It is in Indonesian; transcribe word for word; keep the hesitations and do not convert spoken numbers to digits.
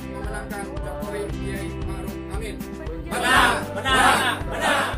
memenangkan Jokowi Kiai Ma'ruf Amin. Benar, benar, benar.